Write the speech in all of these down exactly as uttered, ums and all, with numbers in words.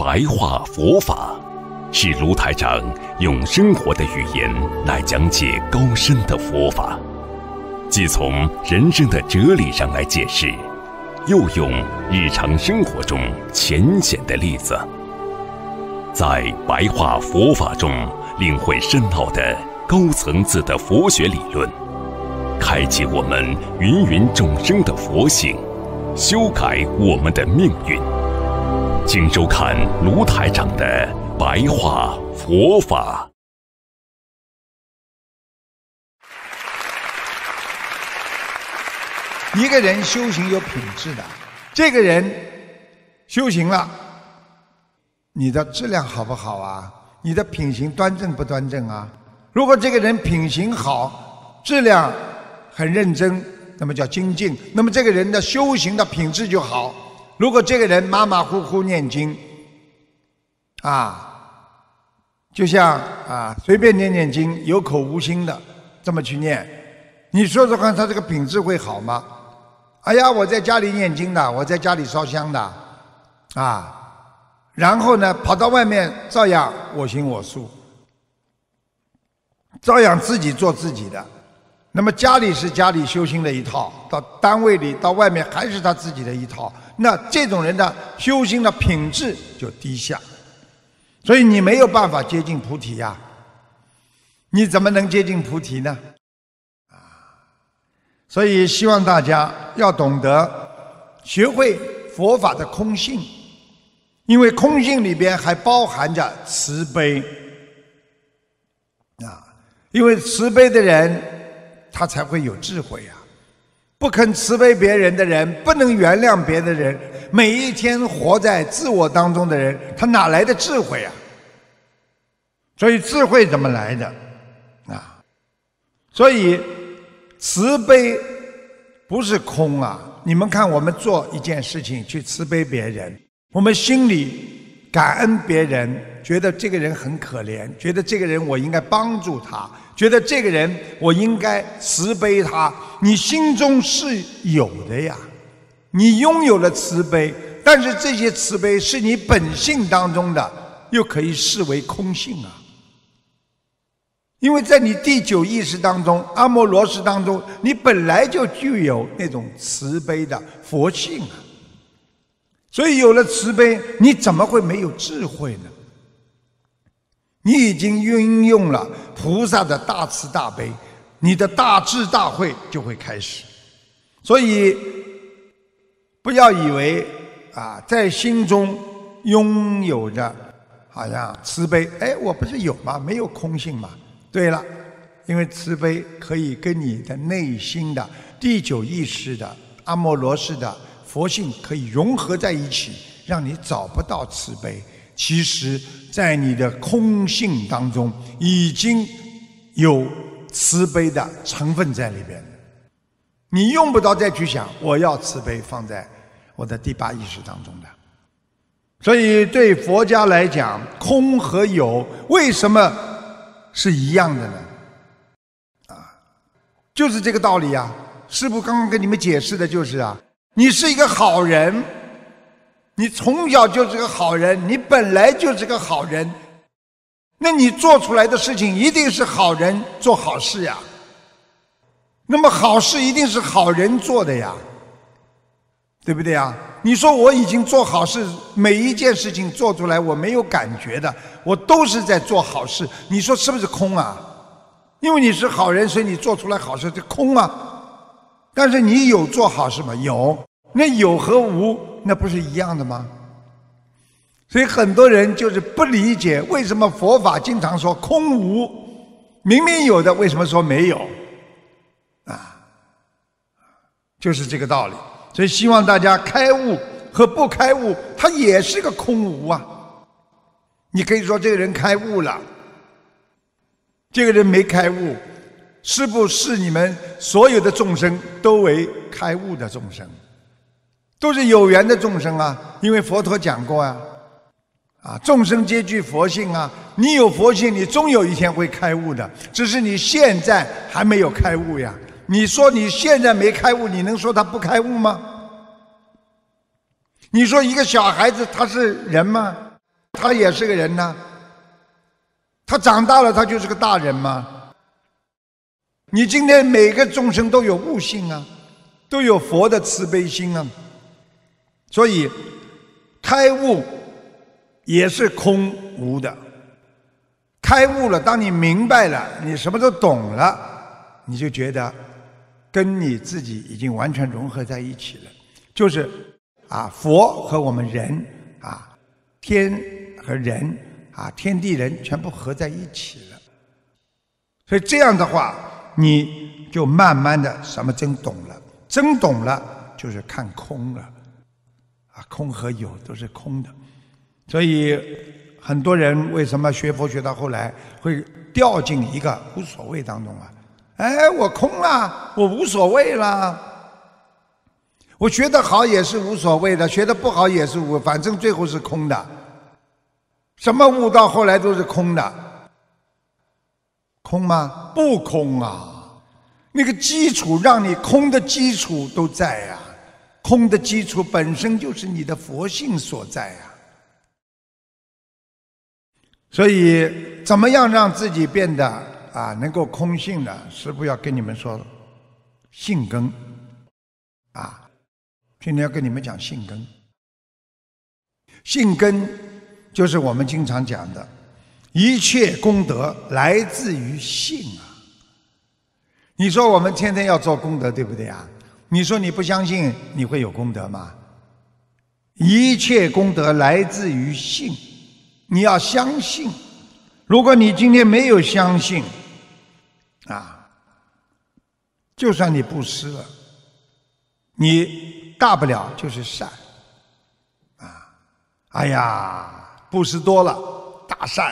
白话佛法，是卢台长用生活的语言来讲解高深的佛法，既从人生的哲理上来解释，又用日常生活中浅显的例子，在白话佛法中领会深奥的高层次的佛学理论，开启我们芸芸众生的佛性，修改我们的命运。请收看卢台长的白话佛法。 一个人修行有品质的，这个人修行了，你的质量好不好啊？你的品行端正不端正啊？如果这个人品行好，质量很认真，那么叫精进，那么这个人的修行的品质就好。如果这个人马马虎虎念经啊，就像啊随便念念经，有口无心的这么去念，你说说看他这个品质会好吗？哎呀，我在家里念经的，我在家里烧香的啊，然后呢跑到外面照样我行我素，照样自己做自己的。那么家里是家里修行的一套，到单位里到外面还是他自己的一套，那这种人的修行的品质就低下，所以你没有办法接近菩提呀，你怎么能接近菩提呢？啊，所以希望大家要懂得学会佛法的空性，因为空性里边还包含着慈悲啊，因为慈悲的人他才会有智慧啊！不肯慈悲别人的人，不能原谅别的人，每一天活在自我当中的人，他哪来的智慧啊？所以智慧怎么来的啊？所以慈悲不是空啊！你们看，我们做一件事情去慈悲别人，我们心里感恩别人，觉得这个人很可怜，觉得这个人我应该帮助他，觉得这个人我应该慈悲他，你心中是有的呀，你拥有了慈悲，但是这些慈悲是你本性当中的，又可以视为空性啊。因为在你第九意识当中，阿摩罗识当中，你本来就具有那种慈悲的佛性啊，所以有了慈悲，你怎么会没有智慧呢？你已经运用了菩萨的大慈大悲，你的大智大慧就会开始。所以不要以为啊，在心中拥有着好像慈悲，哎，我不是有吗？没有空性吗？对了，因为慈悲可以跟你的内心的第九意识的阿摩罗识的佛性可以融合在一起，让你找不到慈悲。其实在你的空性当中已经有慈悲的成分在里边，你用不着再去想我要慈悲放在我的第八意识当中的。所以对佛家来讲，空和有为什么是一样的呢？啊，就是这个道理啊！师父刚刚跟你们解释的就是啊，你是一个好人，你从小就是个好人，你本来就是个好人，那你做出来的事情一定是好人做好事呀。那么好事一定是好人做的呀，对不对呀？你说我已经做好事，每一件事情做出来我没有感觉的，我都是在做好事，你说是不是空啊？因为你是好人，所以你做出来好事，这空啊。但是你有做好事吗？有。那有和无那不是一样的吗？所以很多人就是不理解为什么佛法经常说空无，明明有的为什么说没有啊？就是这个道理。所以希望大家开悟和不开悟它也是个空无啊。你可以说这个人开悟了，这个人没开悟，是不是你们所有的众生都为开悟的众生，都是有缘的众生啊？因为佛陀讲过啊，啊，众生皆具佛性啊，你有佛性，你终有一天会开悟的，只是你现在还没有开悟呀。你说你现在没开悟，你能说他不开悟吗？你说一个小孩子他是人吗？ 他也是个人呢。他长大了，他就是个大人嘛。你今天每个众生都有悟性啊，都有佛的慈悲心啊。所以开悟也是空无的。开悟了，当你明白了，你什么都懂了，你就觉得跟你自己已经完全融合在一起了。就是啊，佛和我们人啊，天和人啊，天地人全部合在一起了。所以这样的话，你就慢慢的什么真懂了，真懂了就是看空了啊，空和有都是空的。所以很多人为什么学佛学到后来会掉进一个无所谓当中啊？哎，我空了，我无所谓了。我学得好也是无所谓的，学得不好也是无，反正最后是空的。什么悟到后来都是空的，空吗？不空啊！那个基础让你空的基础都在呀、啊，空的基础本身就是你的佛性所在呀、啊。所以，怎么样让自己变得啊能够空性呢？师父要跟你们说，性根啊。今天要跟你们讲性根，性根就是我们经常讲的，一切功德来自于性啊。你说我们天天要做功德，对不对啊？你说你不相信你会有功德吗？一切功德来自于性，你要相信。如果你今天没有相信啊，就算你布施了，你大不了就是善啊！哎呀，布施多了大善，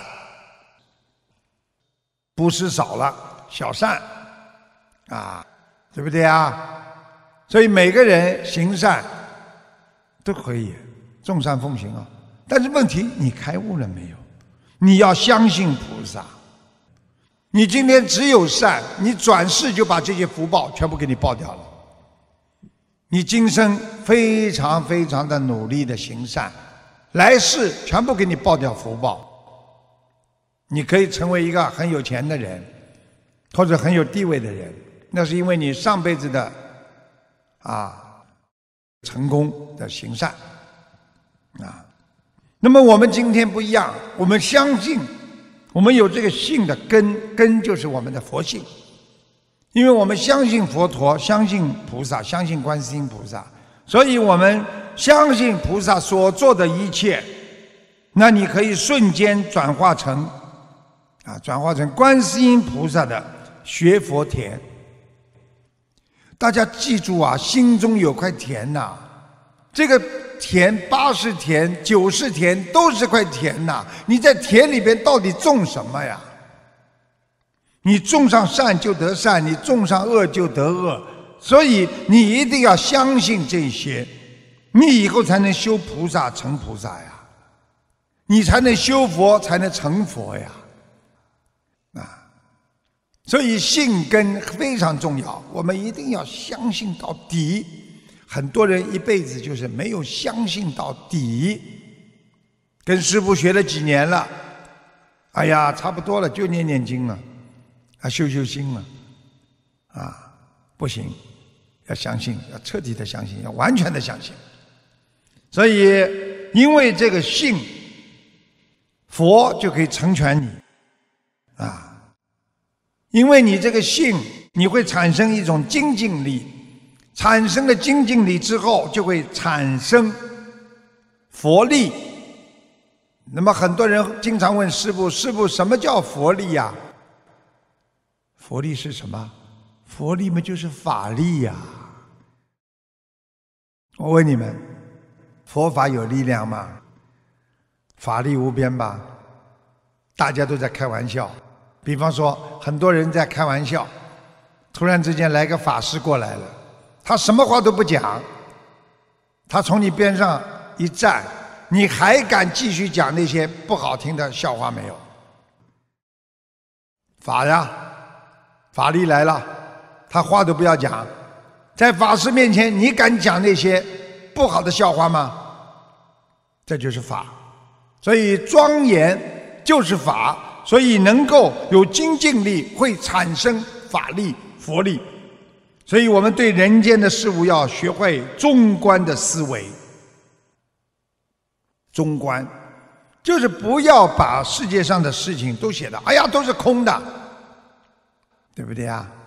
布施少了小善啊，对不对啊？所以每个人行善都可以众善奉行啊。但是问题，你开悟了没有？你要相信菩萨。你今天只有善，你转世就把这些福报全部给你报掉了。你今生非常非常的努力的行善，来世全部给你报掉福报。你可以成为一个很有钱的人，或者很有地位的人，那是因为你上辈子的啊成功的行善啊。那么我们今天不一样，我们相信，我们有这个信的根，根就是我们的佛性。因为我们相信佛陀，相信菩萨，相信观世音菩萨，所以我们相信菩萨所做的一切，那你可以瞬间转化成啊，转化成观世音菩萨的学佛田。大家记住啊，心中有块田呐、啊，这个田八十田、九十田都是块田呐、啊，你在田里边到底种什么呀？你种上善就得善，你种上恶就得恶，所以你一定要相信这些，你以后才能修菩萨成菩萨呀，你才能修佛才能成佛呀，啊，所以信根非常重要，我们一定要相信到底。很多人一辈子就是没有相信到底，跟师父学了几年了，哎呀，差不多了，就念念经了。啊，修修心了，啊，不行，要相信，要彻底的相信，要完全的相信。所以，因为这个信，佛就可以成全你，啊，因为你这个信，你会产生一种精进力，产生了精进力之后，就会产生佛力。那么很多人经常问师父：“师父，什么叫佛力呀？”佛力是什么？佛力嘛，就是法力呀。我问你们，佛法有力量吗？法力无边吧？大家都在开玩笑。比方说，很多人在开玩笑，突然之间来个法师过来了，他什么话都不讲，他从你边上一站，你还敢继续讲那些不好听的笑话没有？法呀！法力来了，他话都不要讲，在法师面前，你敢讲那些不好的笑话吗？这就是法， 所以庄严就是法，所以能够有精进力，会产生法力、佛力。所以我们对人间的事物要学会中观的思维。中观就是不要把世界上的事情都写的哎呀都是空的，对不对啊？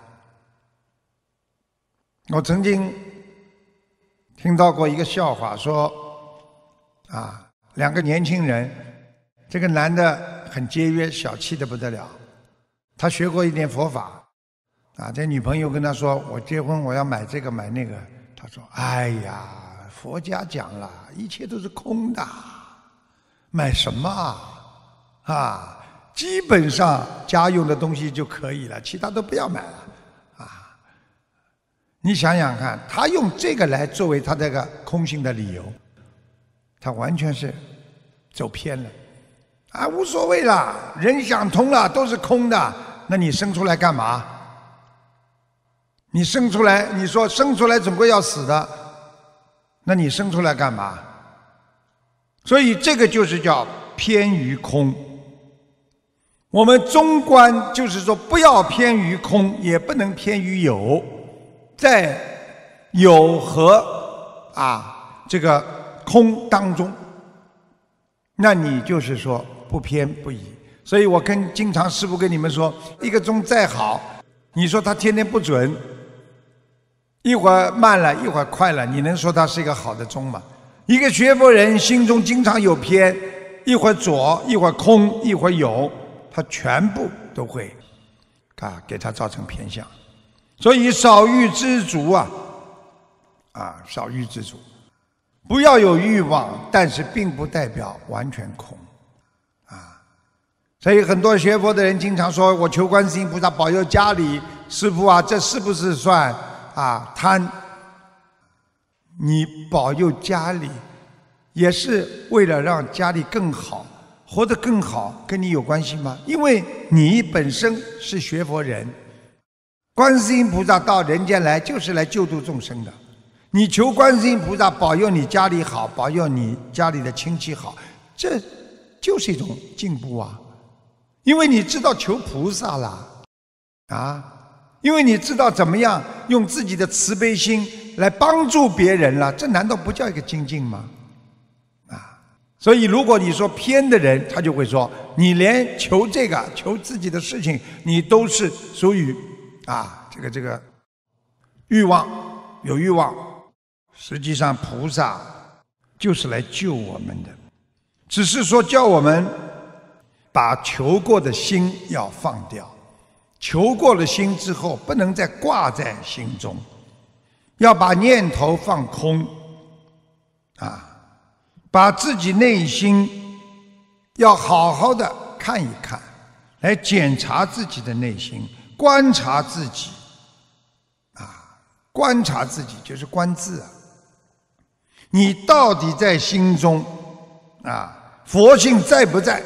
我曾经听到过一个笑话，说啊，两个年轻人，这个男的很节约，小气的不得了，他学过一点佛法啊，这女朋友跟他说，我结婚我要买这个买那个，他说哎呀，佛家讲了一切都是空的，买什么啊？啊，基本上家用的东西就可以了，其他都不要买了啊。你想想看，他用这个来作为他这个空性的理由，他完全是走偏了啊！无所谓啦，人想通了都是空的，那你生出来干嘛？你生出来，你说生出来总归要死的，那你生出来干嘛？所以这个就是叫偏于空。我们中观就是说，不要偏于空，也不能偏于有，在有和啊这个空当中，那你就是说不偏不倚。所以我跟经常师父跟你们说，一个钟再好，你说它天天不准，一会儿慢了，一会儿快了，你能说它是一个好的钟吗？一个学佛人心中经常有偏，一会儿左，一会儿空，一会儿有，他全部都会啊给他造成偏向。所以少欲知足啊，啊少欲知足，不要有欲望，但是并不代表完全空啊。所以很多学佛的人经常说，我求观世音菩萨保佑家里，师父啊，这是不是算啊贪？你保佑家里，也是为了让家里更好，活得更好，跟你有关系吗？因为你本身是学佛人，观世音菩萨到人间来就是来救度众生的。你求观世音菩萨保佑你家里好，保佑你家里的亲戚好，这就是一种进步啊！因为你知道求菩萨了啊，因为你知道怎么样用自己的慈悲心来帮助别人了，这难道不叫一个精进吗？啊！所以如果你说偏的人，他就会说，你连求这个求自己的事情，你都是属于啊这个这个欲望，有欲望。实际上菩萨就是来救我们的，只是说叫我们把求过的心要放掉，求过了心之后不能再挂在心中，要把念头放空啊，把自己内心要好好的看一看，来检查自己的内心，观察自己啊，观察自己就是观自啊，你到底在心中啊，佛性在不在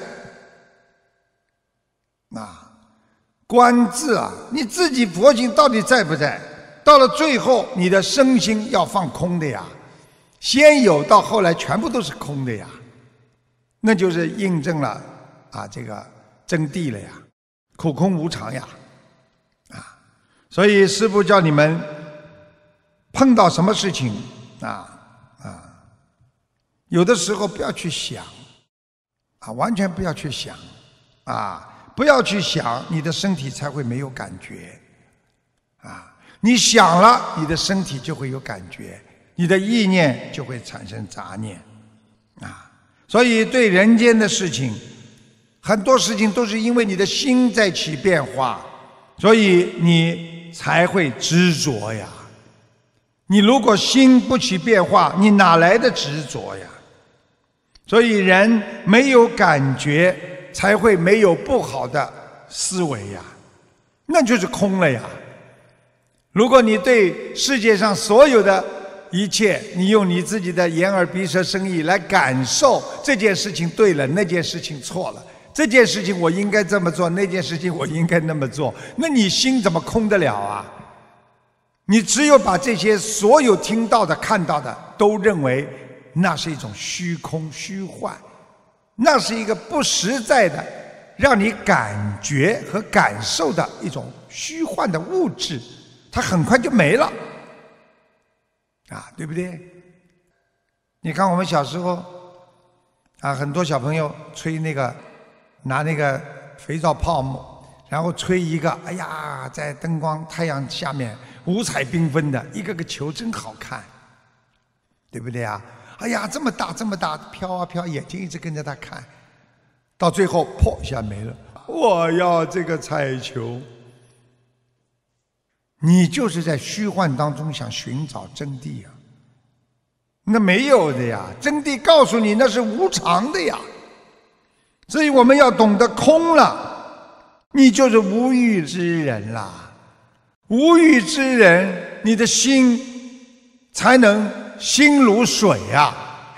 啊？观自啊，你自己佛性到底在不在？到了最后，你的身心要放空的呀，先有到后来全部都是空的呀，那就是印证了啊这个真谛了呀，苦空无常呀，啊，所以师父叫你们碰到什么事情啊啊，有的时候不要去想啊，完全不要去想啊。不要去想，你的身体才会没有感觉啊！你想了，你的身体就会有感觉，你的意念就会产生杂念啊！所以对人间的事情，很多事情都是因为你的心在起变化，所以你才会执着呀。你如果心不起变化，你哪来的执着呀？所以人没有感觉，才会没有不好的思维呀，那就是空了呀。如果你对世界上所有的一切，你用你自己的眼耳鼻舌身意来感受这件事情对了，那件事情错了，这件事情我应该这么做，那件事情我应该那么做，那你心怎么空得了啊？你只有把这些所有听到的看到的都认为那是一种虚空虚幻那是一个不实在的，让你感觉和感受的一种虚幻的物质，它很快就没了，啊，对不对？你看我们小时候，啊，很多小朋友吹那个，拿那个肥皂泡沫，然后吹一个，哎呀，在灯光太阳下面五彩缤纷的一个个球，真好看，对不对啊？哎呀，这么大这么大，飘啊飘，眼睛一直跟着它看，到最后破一下没了。我要这个彩球。你就是在虚幻当中想寻找真谛啊，那没有的呀，真谛告诉你那是无常的呀。所以我们要懂得空了，你就是无欲之人啦。无欲之人，你的心才能心如水啊。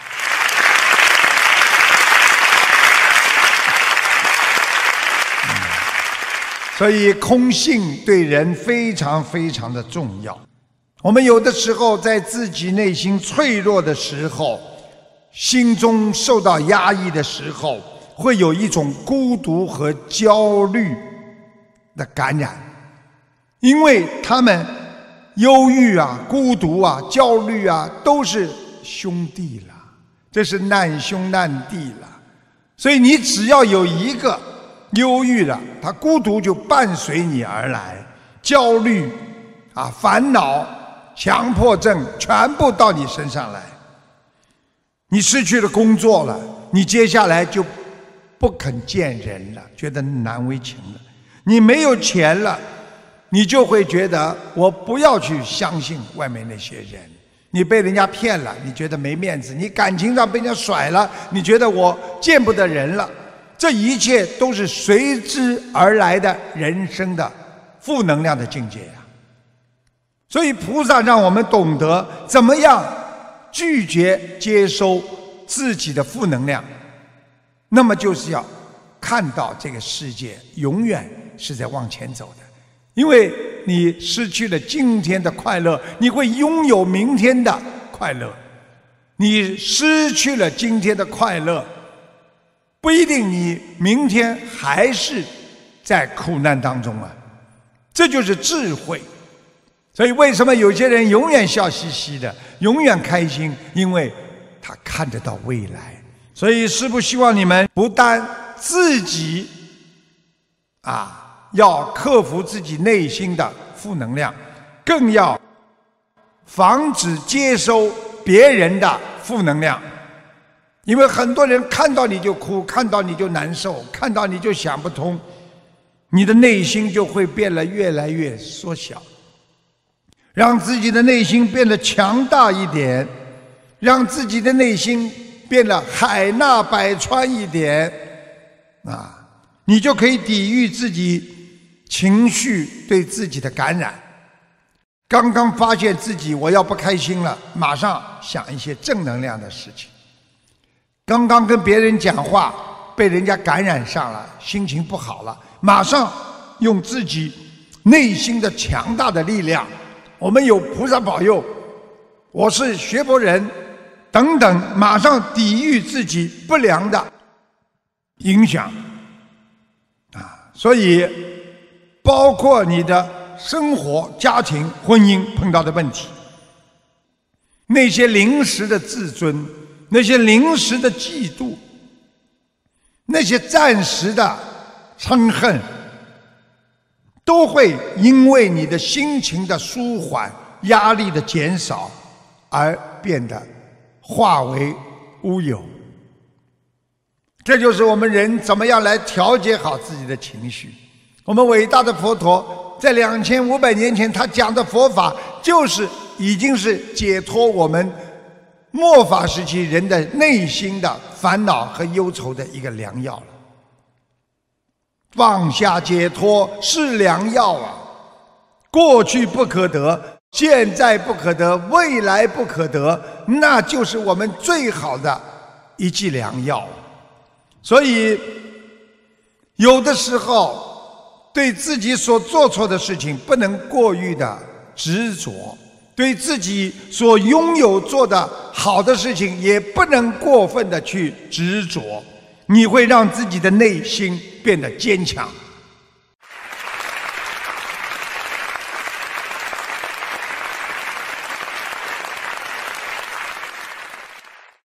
所以空性对人非常非常的重要。我们有的时候在自己内心脆弱的时候，心中受到压抑的时候，会有一种孤独和焦虑的感染，因为他们忧郁啊、孤独啊、焦虑啊，都是兄弟了，这是难兄难弟了。所以你只要有一个忧郁了，他孤独就伴随你而来，焦虑啊、烦恼、强迫症全部到你身上来。你失去了工作了，你接下来就不肯见人了，觉得难为情了。你没有钱了，你就会觉得我不要去相信外面那些人。你被人家骗了，你觉得没面子；你感情上被人家甩了，你觉得我见不得人了。这一切都是随之而来的人生的负能量的境界呀。所以菩萨让我们懂得怎么样拒绝接收自己的负能量，那么就是要看到这个世界永远是在往前走的。因为你失去了今天的快乐，你会拥有明天的快乐。你失去了今天的快乐，不一定你明天还是在苦难当中啊。这就是智慧。所以为什么有些人永远笑嘻嘻的，永远开心？因为他看得到未来。所以师父希望你们不但自己啊要克服自己内心的负能量，更要防止接收别人的负能量。因为很多人看到你就哭，看到你就难受，看到你就想不通，你的内心就会变得越来越缩小。让自己的内心变得强大一点，让自己的内心变得海纳百川一点啊，你就可以抵御自己情绪对自己的感染。刚刚发现自己我要不开心了，马上想一些正能量的事情。刚刚跟别人讲话被人家感染上了，心情不好了，马上用自己内心的强大的力量，我们有菩萨保佑，我是学佛人等等，马上抵御自己不良的影响啊。所以包括你的生活、家庭、婚姻碰到的问题，那些临时的自尊，那些临时的嫉妒，那些暂时的嗔恨，都会因为你的心情的舒缓、压力的减少而变得化为乌有。这就是我们人怎么样来调节好自己的情绪。我们伟大的佛陀在两千五百年前，他讲的佛法就是已经是解脱我们末法时期人的内心的烦恼和忧愁的一个良药了。放下解脱是良药啊！过去不可得，现在不可得，未来不可得，那就是我们最好的一剂良药。所以有的时候对自己所做错的事情不能过于的执着，对自己所拥有做的好的事情也不能过分的去执着。 你会让自己的内心变得坚强。